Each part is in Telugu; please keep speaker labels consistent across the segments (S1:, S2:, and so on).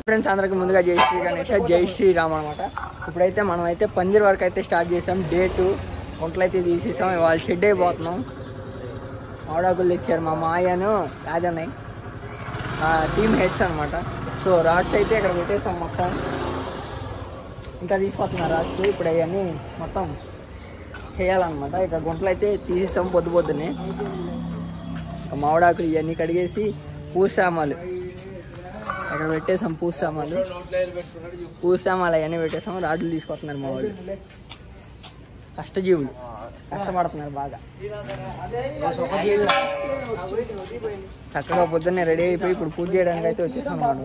S1: ఫ్రెండ్స్ అందరికి ముందుగా జై శ్రీ గణేష్, జై శ్రీరామ్ అనమాట. ఇప్పుడైతే మనం అయితే పందిరి వరకు అయితే స్టార్ట్ చేసాం. డే 2 గుంటలు అయితే తీసేసాం. ఇవాళ షెడ్ అయిపోతున్నాం. ఆడాకులు తెచ్చారు మా మాయను రాజన్నయ్య, టీమ్ హెడ్స్ అనమాట. సో రాడ్స్ అయితే ఇక్కడ పెట్టేసాం మొత్తం. ఇంకా తీసుకొస్తున్నారు రాడ్స్. ఇప్పుడు అవన్నీ మొత్తం చేయాలన్నమాట. ఇక గుంటలు అయితే తీసేసాం పొద్దున్నే. మామిడాకులు ఇవన్నీ కడిగేసి పూసామాలు అక్కడ పెట్టేసాం. పూసామాలు అవన్నీ పెట్టేసాము. రాడ్లు తీసుకొస్తున్నారు మా వాళ్ళు. కష్టజీవులు కష్టపడుతున్నారు బాగా. చక్కగా పొద్దున్నే రెడీ అయిపోయి ఇప్పుడు పూజ చేయడానికి అయితే వచ్చేసాం అన్నమాట.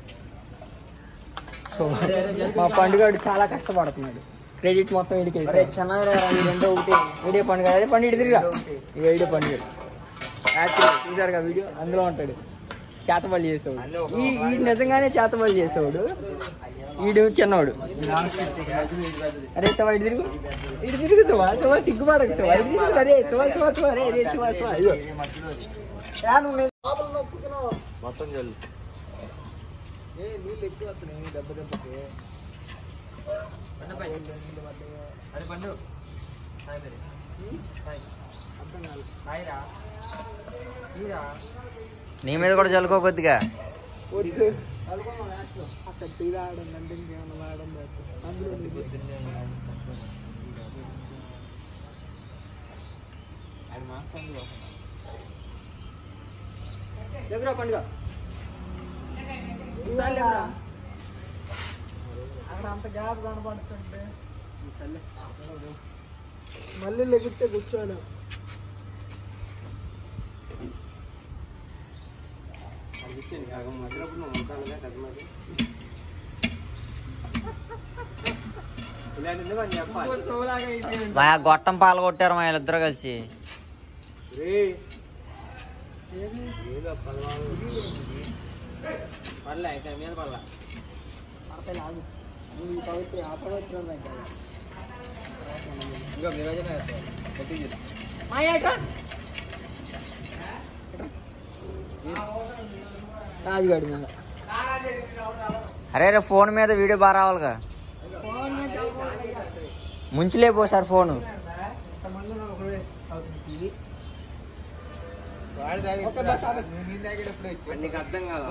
S1: సో మా పండుగడు చాలా కష్టపడుతున్నాడు. క్రెడిట్ మొత్తం ఇడికి రెండో ఒకటి ఏడే పండుగ. అదే పండుగ తిరిగా ఇక ఏడే పండుగ. యాక్చువల్లీ చూసారుగా వీడియో, అందులో ఉంటాడు. చేతబడి చేసేవాడు. ఈ నిజంగానే చేతబడి చేసేవాడు. ఈడు చిన్నవాడు. అరే చవా ఇటు తిరుగు, ఇటు తిరుగుతావా? చవా సిగ్గుపడకు. చవా ఇటు తిరుగు. అరే చవా చవా చవా అరే అరే చవా చవా. అయ్యో మొత్తం చల్లు. నీళ్ళు ఎక్కువ వస్తున్నాయి దెబ్బ దెబ్బకి.
S2: నీ మీద కూడా చల్లుకో కొద్దిగా.
S1: పండుగ అంత గ్యాప్ కనపడుతుంటే మళ్ళీ లెగితే కూర్చోను.
S2: మా గొట్టం పాలు కొట్టారు మా వీళ్ళిద్దరు కలిసి.
S1: రాజుగాడి మీద
S2: అరే రే ఫోన్ మీద వీడియో బాగా రావాలిగా. ముంచులేపో సార్ ఫోను.
S1: అర్థం కాదు.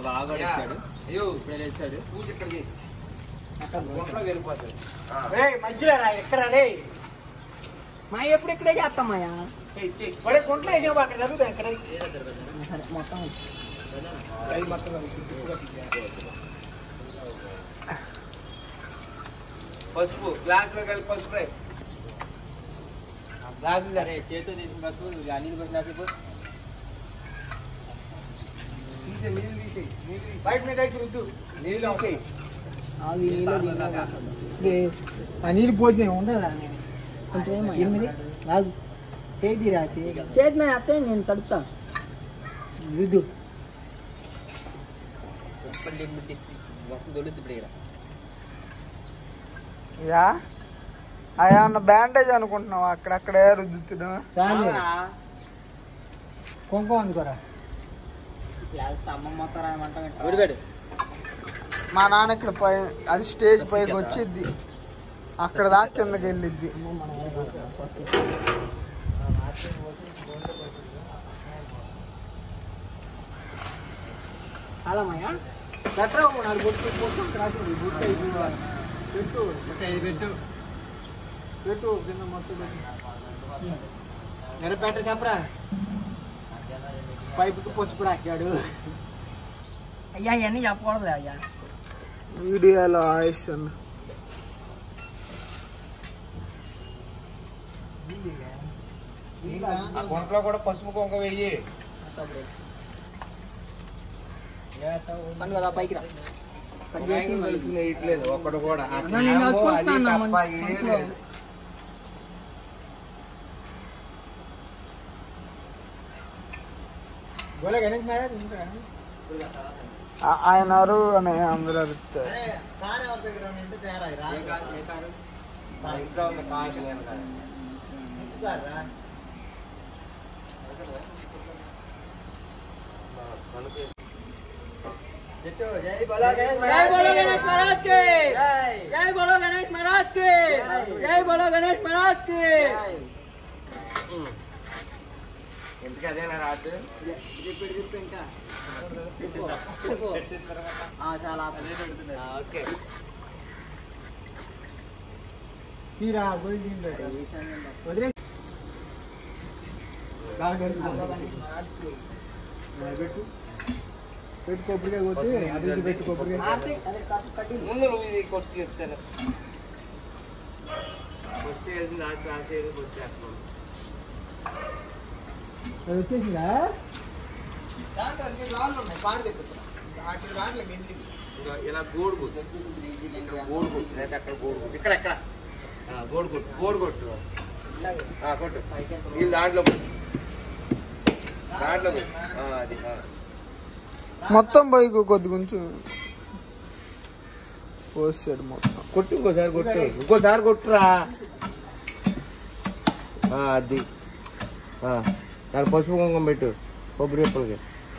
S1: మా ఎప్పుడు ఇక్కడే చేస్తాం మాయా. గుంట్లో వేసాము అక్కడ జరుగుతాయి. ఎక్కడ మొత్తం పసుపు గ్లాస్ లో కలిపి పసుపు గ్లాసు సరే చేతితో తీసుకుని పసుపు నీళ్ళు పసుపు తీసే నీళ్ళు తీసేయి. బయట మీద వద్దు నీళ్ళు తీసేయి. నీళ్ళు పోతున్నాయి ఉండదా చేతి మీద వస్తే నేను తడుపుతా. విద్దు
S3: అన్న బ్యాండేజ్ అనుకుంటున్నావు. అక్కడక్కడే రుద్దుతున్నా.
S1: కుంకుమ అందుకోరా.
S3: మా నాన్న ఇక్కడ పై అది స్టేజ్ పైకి వచ్చిద్ది. అక్కడ దాకా కిందకి వెళ్ళిద్ది.
S1: అలామయ్యా
S3: పెట్టు కింద మొత్తం
S1: నెరపేట చెప్పరా. పైపుకి పొచ్చుకు రాకాడు. అయ్యా ఇవన్నీ చెప్పకూడదు అయ్యా
S3: వీడియోలో ఆయిస్తున్న.
S1: గుంటలో కూడా పసుపు కుంక వెయ్యి కదా పైకి రా.
S3: వేయట్లేదు ఒకడు కూడా. ఆయన అని అందరూ అడుగుతారు.
S1: जय बोलो गणेश महाराज के जय बोलो गणेश महाराज के जय बोलो गणेश महाराज के
S4: ఎందుకు అదేనా రాదు
S2: చాలా
S1: ఓకే
S3: పెట్టు కొబ్బరికాయ కొట్టి అది పెట్టు కొబ్బరికాయ
S4: ముందు నువ్వు ఇది కొట్టి చెప్తాను ఫస్ట్ చేసి లాస్ట్ లాస్ట్ ఏదో కొట్టి చేస్తున్నాను
S3: అది వచ్చేసిందా
S4: ఇలా గోడు కొట్టు గోడు కొట్టు లేదా అక్కడ గోడు కొట్టు ఇక్కడ ఎక్కడ గోడు కొట్టు గోడు కొట్టు కొట్టు వీళ్ళు దాంట్లో కొట్టు దాంట్లో కొట్టు అది
S3: మొత్తం బైక్ కొద్ది కొంచెం పోసాడు మొత్తం
S4: కొట్టు ఇంకోసారి కొట్టు ఇంకోసారి కొట్టురా అది దాని పసుపు కుంకుమ పెట్టు కొబ్బరి ఎప్పటికి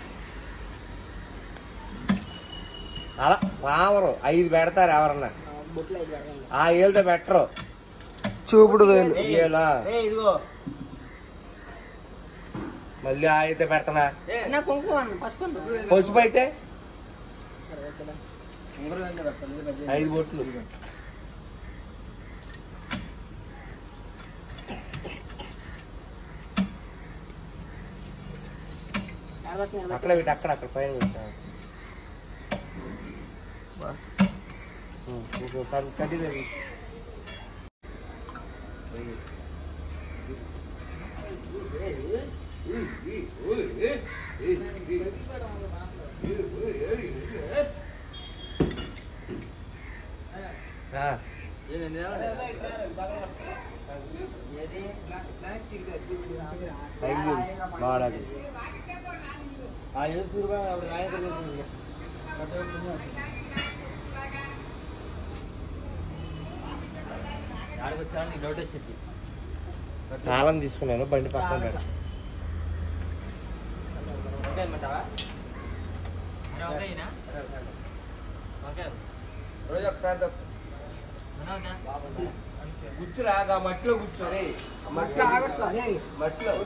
S4: అలా రావరు 5 పెడతారు ఎవరన్నా ఆ ఏళ్ళతో పెట్టరు
S3: చూపుడు వేలు
S4: ఏలా మళ్ళీ ఆ అయితే పెడతానా పసుపు అయితే 5 బొట్లు అక్కడ పెట్టి అక్కడ పైన పెట్టా కడ్డీ వాడాలి తాళం తీసుకున్నాను బండి పక్కన పెట్ట రోజు ఒకసారి గుర్తురాగా మట్టిలో కూర్చోరే మట్టిలో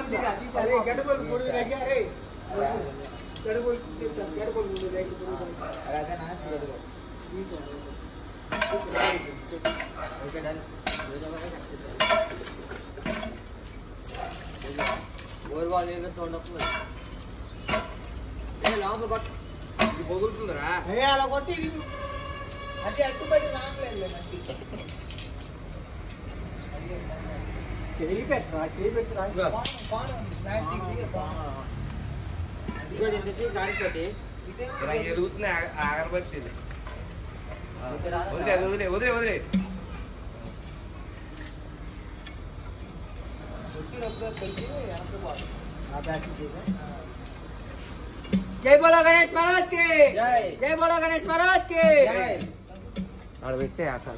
S4: పొగులుతుందిరా
S3: అలా కొట్టి అది అట్టుబడి రావట్లేదు చేయి పెట్టరా చేయి పెట్టరా
S4: ఎదుగుతుంది ఆగరబట్టి వదిలే వదిలే వదిలే వదిలే
S1: जय बोलो गणेश महाराज के जय बोलो गणेश महाराज के
S4: ఆడ పెట్టే ఆకారు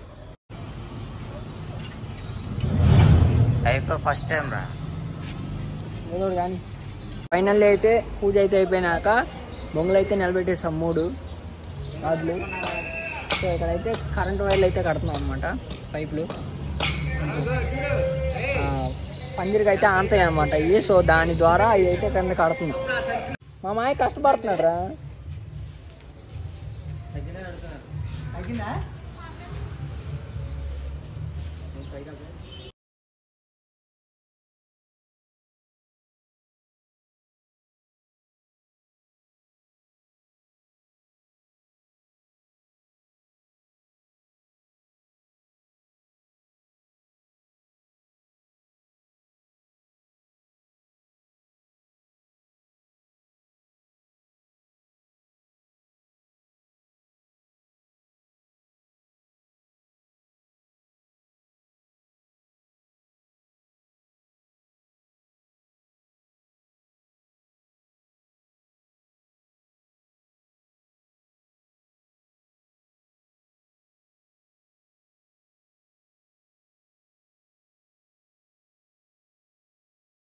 S2: లైఫ్ ఫస్ట్ టైం రా
S1: ఏదో కానీ ఫైనల్లీ అయితే పూజ అయితే అయిపోయినాక బొంగులు అయితే నిలబెట్టేసాం 3 రాడ్లు. సో ఇక్కడైతే కరెంట్ వైర్లు అయితే కడుతున్నాం అనమాట, పైపులు పందిరికి అయితే ఆంతాయి అనమాట ఇవి. సో దాని ద్వారా ఇవి అయితే కింద కడుతున్నాం. మా మాయ కష్టపడుతున్నాడు రా.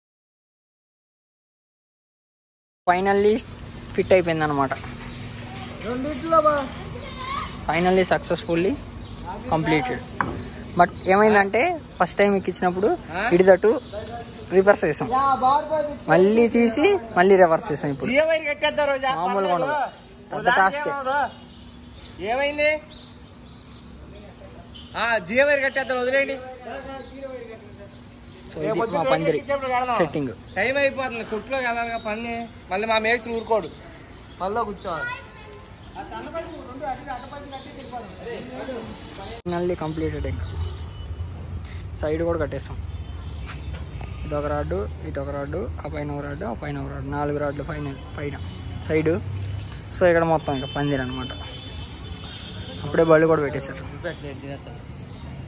S1: ఫైనల్లీ ఫిట్ అయిపోయింది అనమాట. Finally successfully completed. బట్ ఏమైందంటే ఫస్ట్ టైం ఎక్కించినప్పుడు ఇడిదటు రివర్స్ చేసాం, మళ్ళీ తీసి మళ్ళీ రివర్స్ చేసాం. ఇప్పుడు మామూలుగా ఉండదు, పెద్ద టాస్క్.
S4: ఏమైంది? జియో వైర్ కట్టేద్దాం, వదిలేండి.
S1: సో ఇది మా పందిరి సెట్టింగ్.
S4: టైం అయిపోతుంది, కొట్టులోకి వెళ్ళాలిగా పని. మళ్ళీ మా మేస్త్రి ఊరుకోడు, మళ్ళీ కూర్చోవాలి.
S1: Finally completed. సైడ్ కూడా కట్టేస్తాం. ఇదొక రాడ్డు, ఇటొక రాడ్డు, ఆ పైన ఒక రాడ్డు, ఆ పైన ఒక రాడ్డు, 4 రాడ్లు పైన సైడు. సో ఇక్కడ మొత్తం ఇక పందిరి అనమాట. అప్పుడే బళ్ళు కూడా పెట్టేశారు.